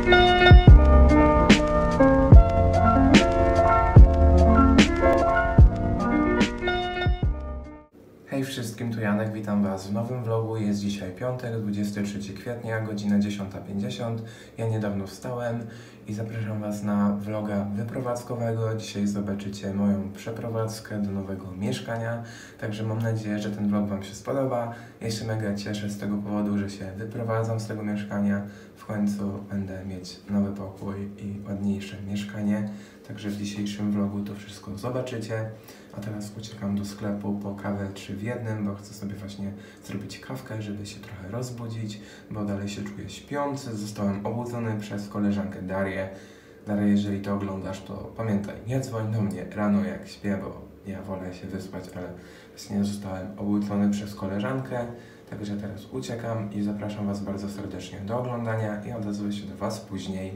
Hej wszystkim, tu Janek, witam Was w nowym vlogu. Jest dzisiaj piątek, 23 kwietnia, godzina 10:50. Ja niedawno wstałem i zapraszam Was na vloga wyprowadzkowego. Dzisiaj zobaczycie moją przeprowadzkę do nowego mieszkania, także mam nadzieję, że ten vlog Wam się spodoba. Ja się mega cieszę z tego powodu, że się wyprowadzam z tego mieszkania. W końcu będę mieć nowy pokój i ładniejsze mieszkanie. Także w dzisiejszym vlogu to wszystko zobaczycie. A teraz uciekam do sklepu po kawę 3 w 1, bo chcę sobie właśnie zrobić kawkę, żeby się trochę rozbudzić, bo dalej się czuję śpiący. Zostałem obudzony przez koleżankę Darię. Daria, jeżeli to oglądasz, to pamiętaj, nie dzwoń do mnie rano jak śpię, bo ja wolę się wyspać, ale właśnie zostałem obudzony przez koleżankę. Także teraz uciekam i zapraszam Was bardzo serdecznie do oglądania i odezwę się do Was później.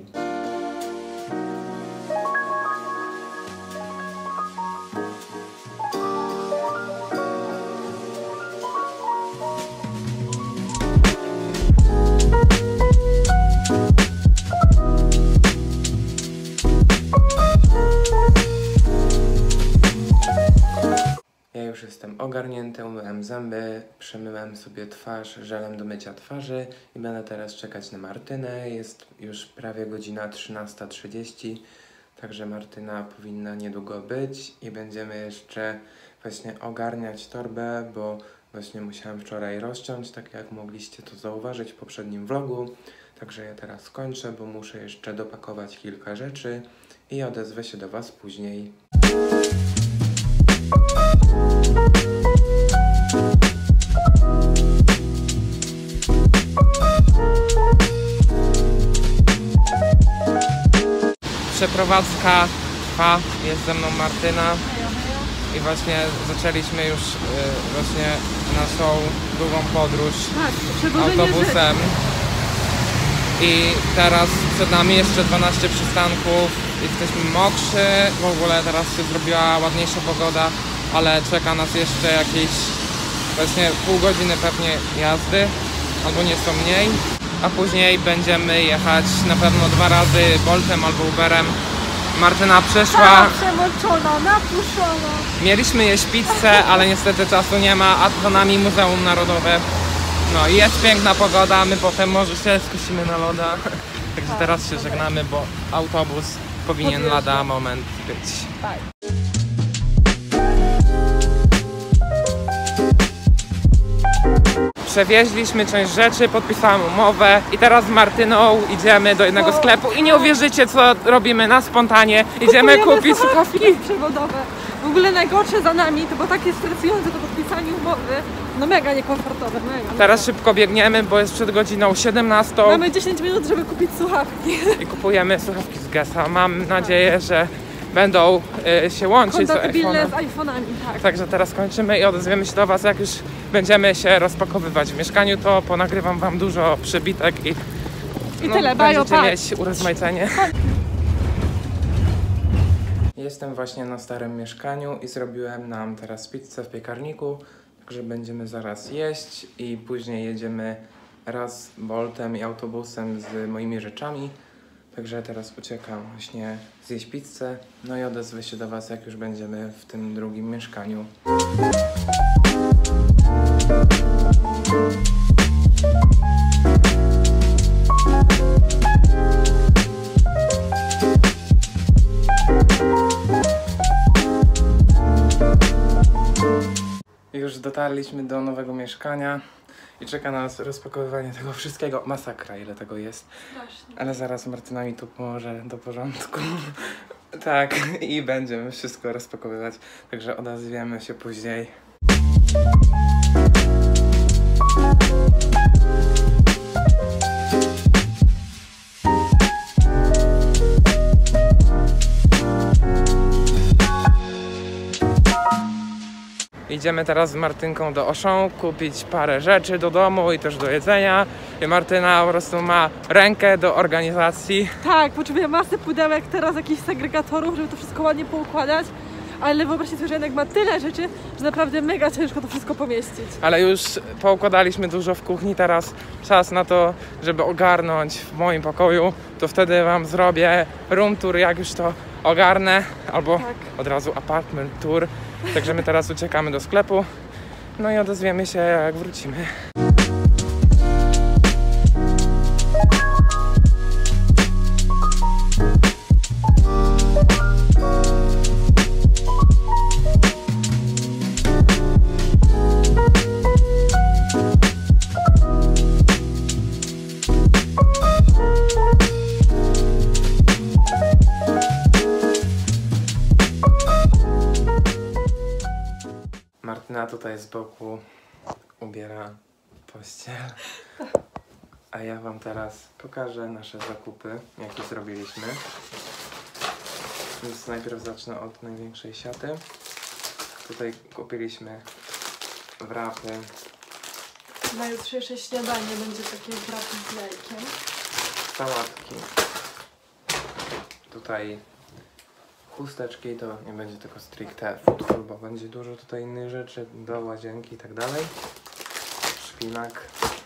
Ja już jestem ogarnięty, umyłem zęby, przemyłem sobie twarz żelem do mycia twarzy i będę teraz czekać na Martynę. Jest już prawie godzina 13:30, także Martyna powinna niedługo być i będziemy jeszcze właśnie ogarniać torbę, bo właśnie musiałem wczoraj rozciąć, tak jak mogliście to zauważyć w poprzednim vlogu. Także ja teraz kończę, bo muszę jeszcze dopakować kilka rzeczy i odezwę się do Was później. Przeprowadzka trwa, jest ze mną Martyna i właśnie zaczęliśmy już właśnie naszą długą podróż autobusem i teraz przed nami jeszcze 12 przystanków, jesteśmy mokrzy, w ogóle teraz się zrobiła ładniejsza pogoda, ale czeka nas jeszcze jakieś właśnie pół godziny pewnie jazdy, albo nieco mniej. A później będziemy jechać na pewno 2 razy Boltem albo Uberem. Martyna przyszła. Przemoczona, napuszona. Mieliśmy jeść pizzę, ale niestety czasu nie ma, a za nami Muzeum Narodowe. No i jest piękna pogoda, my potem może się skusimy na loda. Także teraz się żegnamy, bo autobus powinien lada moment być. Tak. Przewieźliśmy część rzeczy, podpisałam umowę i teraz z Martyną idziemy do jednego sklepu i nie uwierzycie, co robimy na spontanie. Idziemy kupić słuchawki przewodowe. W ogóle najgorsze za nami, to było takie stresujące to podpisanie umowy. No mega niekomfortowe, mega. Teraz szybko biegniemy, bo jest przed godziną 17. Mamy 10 minut, żeby kupić słuchawki. I kupujemy słuchawki z Gesa. Mam nadzieję, że będą się łączyć kompatybilne z iPhone'ami, tak. Także teraz kończymy i odezwiemy się do Was, jak już będziemy się rozpakowywać w mieszkaniu, to ponagrywam Wam dużo przybitek i tyle, będziecie mieć urozmaicenie. Jestem właśnie na starym mieszkaniu i zrobiłem nam teraz pizzę w piekarniku, także będziemy zaraz jeść i później jedziemy raz Boltem i autobusem z moimi rzeczami. Także teraz uciekam właśnie zjeść pizzę, no i odezwę się do Was, jak już będziemy w tym drugim mieszkaniu. Już dotarliśmy do nowego mieszkania i czeka nas rozpakowywanie tego wszystkiego. Masakra, ile tego jest. Strasznie. Ale zaraz Martyna mi tu pomoże do porządku. Tak, i będziemy wszystko rozpakowywać. Także odezwiemy się później. Idziemy teraz z Martynką do Auchan kupić parę rzeczy do domu i też do jedzenia. I Martyna po prostu ma rękę do organizacji. Tak, potrzebuję masę pudełek, teraz jakichś segregatorów, żeby to wszystko ładnie poukładać. ale wyobraźcie sobie, że Janek ma tyle rzeczy, że naprawdę mega ciężko to wszystko pomieścić. Ale już poukładaliśmy dużo w kuchni, teraz czas na to, żeby ogarnąć w moim pokoju. To wtedy wam zrobię room tour, jak już to ogarnę, albo Tak. od razu apartment tour. Także my teraz uciekamy do sklepu, no i odezwiemy się, jak wrócimy. Martyna tutaj z boku ubiera pościel, a ja wam teraz pokażę nasze zakupy, jakie zrobiliśmy. Więc najpierw zacznę od największej siaty. Tutaj kupiliśmy wrapy. Na jutrzejsze śniadanie będzie takie wrapy z jajkiem. Sałatki. Tutaj chusteczki, to nie będzie tylko stricte food, bo będzie dużo tutaj innych rzeczy do łazienki i tak dalej. Szpinak.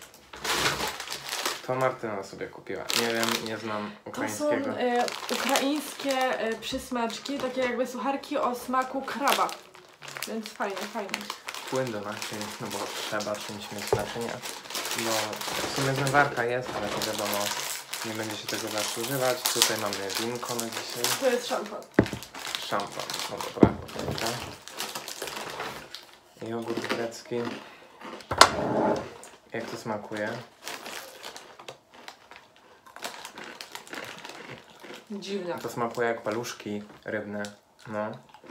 To Martyna sobie kupiła. Nie wiem, nie znam ukraińskiego. To są ukraińskie przysmaczki, takie jakby sucharki o smaku kraba. Więc fajnie, fajnie. Płyn do naczyń, no bo trzeba czymś mieć naczynia. Bo w sumie zmywarka jest, ale to wiadomo, nie będzie się tego zawsze używać. Tutaj mamy winko na dzisiaj. To jest szampan. Szampan, no dobra, dobra. Jogurt grecki. Jak to smakuje? Dziwnie. To smakuje jak paluszki rybne. No.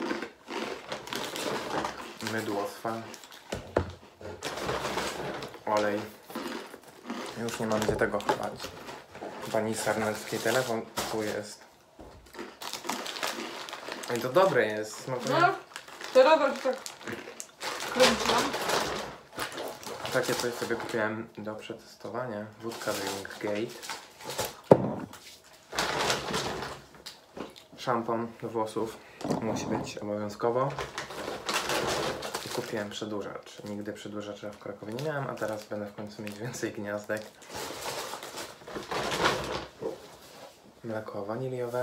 Mydło swa. Olej. Już nie mam gdzie tego chować. Pani Sarneckiej telefon tu jest. I to dobre jest. Smakuje. No, teraz tak kręciłam. Takie coś sobie kupiłem do przetestowania. Wódka Drinkgate. Szampon do włosów. Musi być obowiązkowo. I kupiłem przedłużacz. Nigdy przedłużacza w Krakowie nie miałem, a teraz będę w końcu mieć więcej gniazdek. Mleko waniliowe.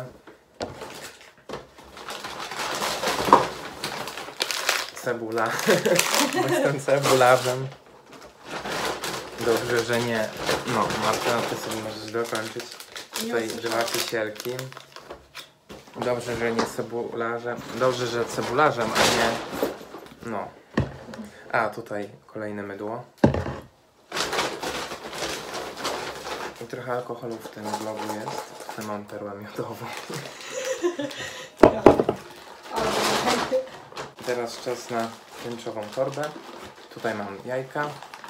Cebula. Jestem cebularzem. Dobrze, że nie. No, Martyna, ty sobie możesz dokończyć. Tutaj dwa kisielki. Dobrze, że nie cebularzem. Dobrze, że cebularzem, a nie... No. A, tutaj kolejne mydło. I trochę alkoholu w tym vlogu jest. Tutaj mam perłę miodową. Teraz czas na tęczową torbę. Tutaj mam jajka.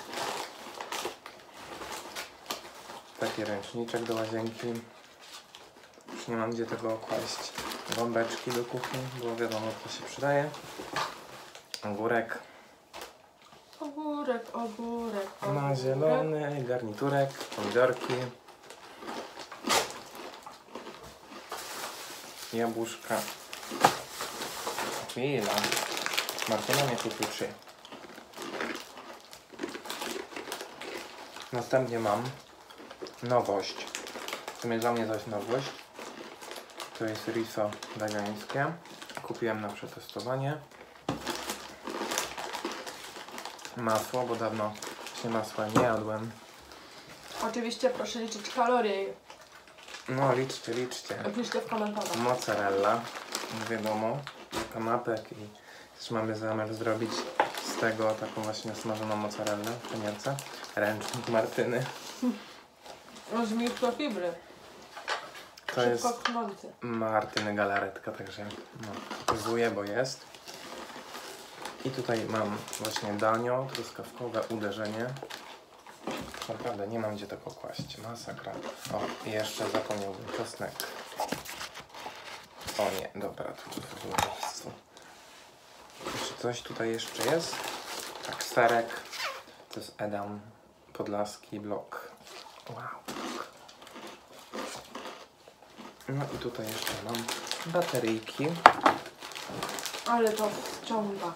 Taki ręczniczek do łazienki. Już nie mam gdzie tego kłaść. Bombeczki do kuchni, bo wiadomo, to się przydaje. Ogórek. Ogórek, ogórek, Na zielony garniturek, pomidorki. Jabłuszka. Chwila. Martyna mnie tu tuczy. Następnie mam nowość. W sumie dla mnie to jest nowość. To jest riso wegańskie. Kupiłem na przetestowanie. Masło, bo dawno się masła nie jadłem. Oczywiście proszę liczyć kalorie. No liczcie, liczcie. Piszcie w komentarzach. Mozzarella, wiadomo, kanapek i też mamy zamiar zrobić z tego taką właśnie smażoną mozzarellę w panierce. Ręcznik Martyny. Z mikrofibry. To jest Szybko pchnący. Martyny galaretka, także no, pokazuję, bo jest. I tutaj mam właśnie danio, truskawkowe uderzenie. Naprawdę nie mam gdzie tego kłaść, masakra. O, i jeszcze zapomniałbym czosnek. O nie, dobra, tu w miejscu. Czy coś tutaj jeszcze jest? Tak, serek. To jest Edam Podlaski Blok. Wow. No i tutaj jeszcze mam bateryjki. Ale to wciąga.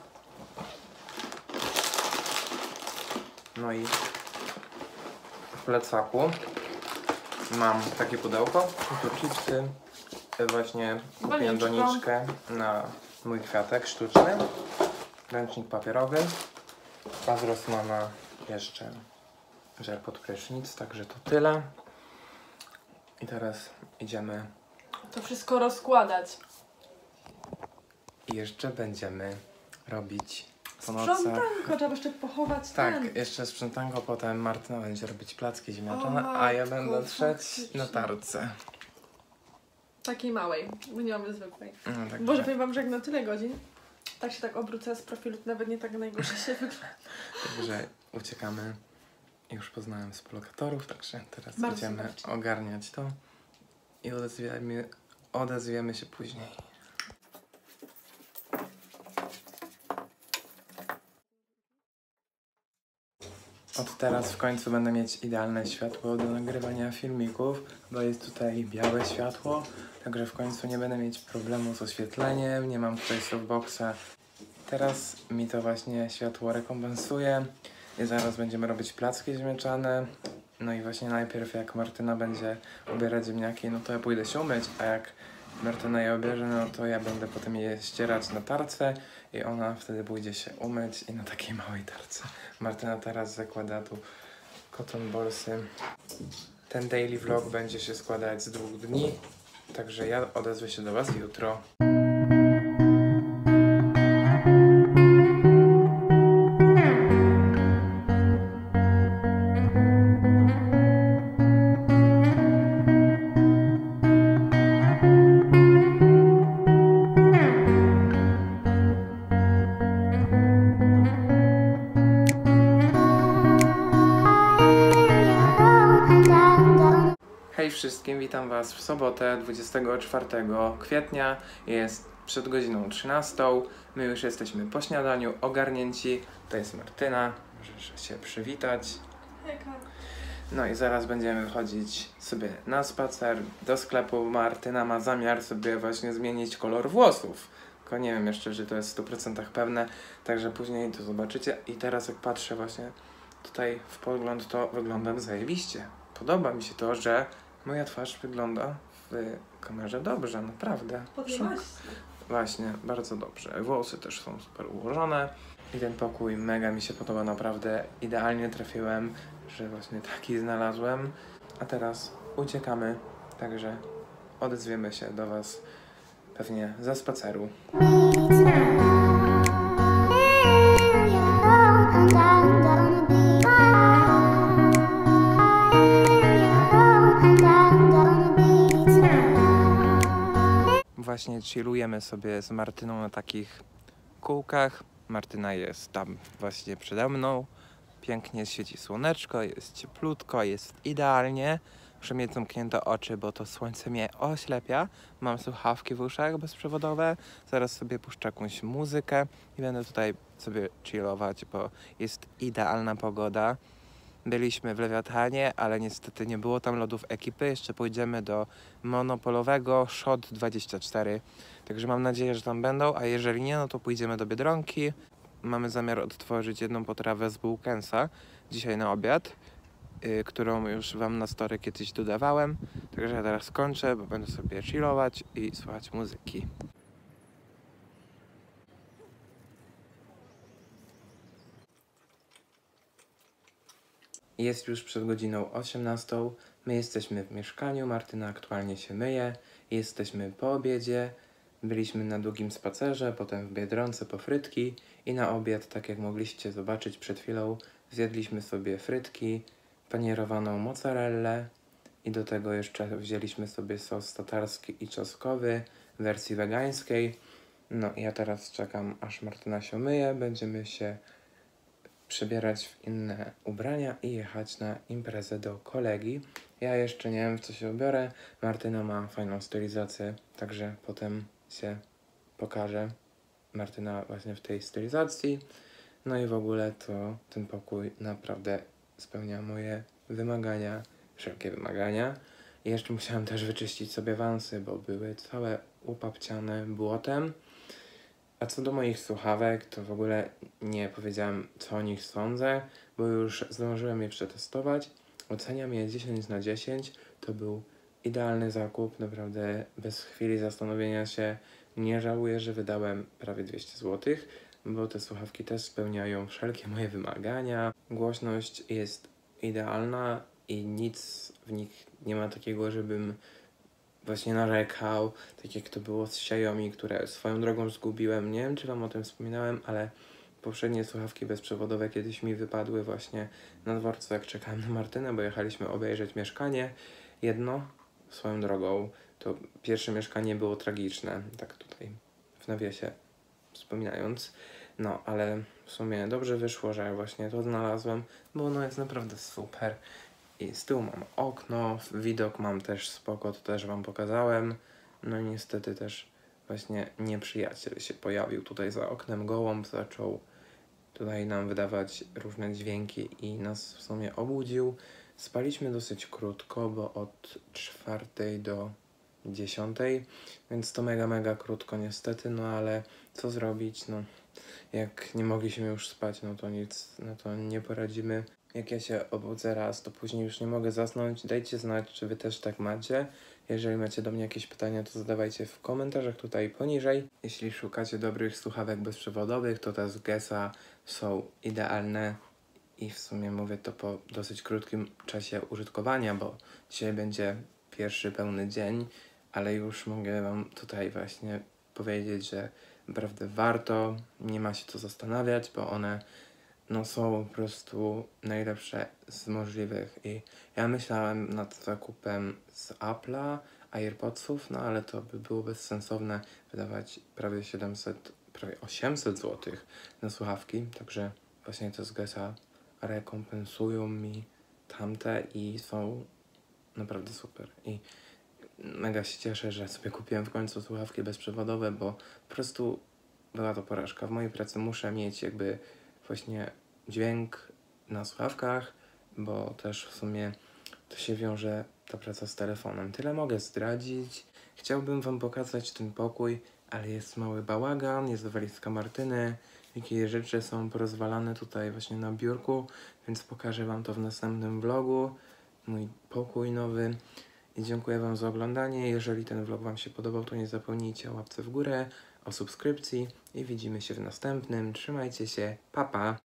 No i w plecaku mam takie pudełko, tu chipsy, właśnie kupiłem doniczkę na mój kwiatek sztuczny, ręcznik papierowy, a z Rossmana jeszcze żel pod prysznic, także to tyle. I teraz idziemy to wszystko rozkładać. i jeszcze będziemy robić po nocach. Sprzątanko, trzeba jeszcze pochować Tak, ten. jeszcze sprzątanko, potem Martyna będzie robić placki ziemniaczane, O a ja matko, będę trzeć faktycznie. na tarce. Takiej małej, bo nie mamy zwykłej. Także, Boże, powiem wam, że jak na tyle godzin, tak się tak obrócę z profilu, to nawet nie tak najgorzej się wygląda. także uciekamy. Już poznałem współlokatorów, także teraz Bardzo będziemy sympatycznie. ogarniać to i odezwiemy się później. Od teraz w końcu będę mieć idealne światło do nagrywania filmików, bo jest tutaj białe światło, także w końcu nie będę mieć problemu z oświetleniem, nie mam tutaj softboxa. Teraz mi to właśnie światło rekompensuje i zaraz będziemy robić placki ziemniaczane. No i właśnie najpierw jak Martyna będzie ubierać ziemniaki, no to ja pójdę się umyć, a jak Martyna je ubierze, no to ja będę potem je ścierać na tarce i ona wtedy pójdzie się umyć i na takiej małej tarce. Martyna teraz zakłada tu cotton bolsy. Ten daily vlog będzie się składać z 2 dni, także ja odezwę się do was jutro. Hej wszystkim, witam was w sobotę 24 kwietnia, jest przed godziną 13, my już jesteśmy po śniadaniu, ogarnięci, to jest Martyna, możesz się przywitać. Hejka. No i zaraz będziemy wychodzić sobie na spacer do sklepu. Martyna ma zamiar sobie właśnie zmienić kolor włosów, tylko nie wiem jeszcze, czy to jest w 100% pewne, także później to zobaczycie. I teraz jak patrzę właśnie tutaj w podgląd, to wyglądam zajebiście. Podoba mi się to, że moja twarz wygląda w kamerze dobrze, naprawdę. Właśnie, bardzo dobrze. Włosy też są super ułożone. I ten pokój mega mi się podoba, naprawdę idealnie trafiłem, że właśnie taki znalazłem. A teraz uciekamy, także odezwiemy się do was pewnie ze spaceru. Właśnie chillujemy sobie z Martyną na takich kółkach. Martyna jest tam właśnie przede mną. Pięknie świeci słoneczko, jest cieplutko, jest idealnie. Muszę mieć zamknięte oczy, bo to słońce mnie oślepia. Mam słuchawki w uszach bezprzewodowe. Zaraz sobie puszczę jakąś muzykę i będę tutaj sobie chillować, bo jest idealna pogoda. Byliśmy w Lewiatanie, ale niestety nie było tam lodów ekipy. Jeszcze pójdziemy do monopolowego Shot 24. Także mam nadzieję, że tam będą, a jeżeli nie, no to pójdziemy do Biedronki. Mamy zamiar odtworzyć jedną potrawę z Bułkensa dzisiaj na obiad, którą już wam na story kiedyś dodawałem. Także ja teraz kończę, bo będę sobie chillować i słuchać muzyki. Jest już przed godziną 18. My jesteśmy w mieszkaniu, Martyna aktualnie się myje. Jesteśmy po obiedzie. Byliśmy na długim spacerze, potem w Biedronce po frytki i na obiad, tak jak mogliście zobaczyć przed chwilą, zjedliśmy sobie frytki, panierowaną mozzarellę i do tego jeszcze wzięliśmy sobie sos tatarski i czosnkowy w wersji wegańskiej. No i ja teraz czekam, aż Martyna się myje, będziemy się przebierać w inne ubrania i jechać na imprezę do kolegi. Ja jeszcze nie wiem, w co się ubiorę. Martyna ma fajną stylizację, także potem się pokaże Martyna właśnie w tej stylizacji. No i w ogóle to ten pokój naprawdę spełnia moje wymagania, wszelkie wymagania. I jeszcze musiałem też wyczyścić sobie wansy, bo były całe upapciane błotem. A co do moich słuchawek, to w ogóle nie powiedziałem, co o nich sądzę, bo już zdążyłem je przetestować. Oceniam je 10 na 10. To był idealny zakup, naprawdę bez chwili zastanowienia się. Nie żałuję, że wydałem prawie 200 zł, bo te słuchawki też spełniają wszelkie moje wymagania. Głośność jest idealna i nic w nich nie ma takiego, żebym właśnie narzekał, tak jak to było z Xiaomi, które swoją drogą zgubiłem. Nie wiem, czy wam o tym wspominałem, ale poprzednie słuchawki bezprzewodowe kiedyś mi wypadły właśnie na dworcu, jak czekałem na Martynę, bo jechaliśmy obejrzeć mieszkanie. Jedno, swoją drogą, to pierwsze mieszkanie było tragiczne, tak tutaj w nawiasie wspominając. No, ale w sumie dobrze wyszło, że właśnie to znalazłem, bo ono jest naprawdę super. I z tyłu mam okno, widok mam też spoko, to też wam pokazałem. No i niestety też właśnie nieprzyjaciel się pojawił tutaj za oknem, gołąb zaczął tutaj nam wydawać różne dźwięki i nas w sumie obudził. Spaliśmy dosyć krótko, bo od 4 do 10, więc to mega krótko niestety, no ale co zrobić, no jak nie mogliśmy już spać, no to nic, no to nie poradzimy. Jak ja się obudzę raz, to później już nie mogę zasnąć. Dajcie znać, czy wy też tak macie. Jeżeli macie do mnie jakieś pytania, to zadawajcie w komentarzach tutaj poniżej. Jeśli szukacie dobrych słuchawek bezprzewodowych, to te z Gesa są idealne. I w sumie mówię to po dosyć krótkim czasie użytkowania, bo dzisiaj będzie pierwszy pełny dzień, ale już mogę wam tutaj właśnie powiedzieć, że naprawdę warto, nie ma się co zastanawiać, bo one no, są po prostu najlepsze z możliwych. I ja myślałem nad zakupem z Apple'a, AirPodsów, no ale to by było bezsensowne wydawać prawie 700, prawie 800 zł na słuchawki, także właśnie te z Gesa rekompensują mi tamte i są naprawdę super. I mega się cieszę, że sobie kupiłem w końcu słuchawki bezprzewodowe, bo po prostu była to porażka. W mojej pracy muszę mieć jakby właśnie dźwięk na słuchawkach, bo też w sumie to się wiąże ta praca z telefonem. Tyle mogę zdradzić. Chciałbym wam pokazać ten pokój, ale jest mały bałagan, jest walizka Martyny, jakieś rzeczy są porozwalane tutaj właśnie na biurku, więc pokażę wam to w następnym vlogu. Mój pokój nowy. I dziękuję wam za oglądanie. Jeżeli ten vlog wam się podobał, to nie zapomnijcie o łapce w górę, o subskrypcji i widzimy się w następnym. Trzymajcie się, pa pa!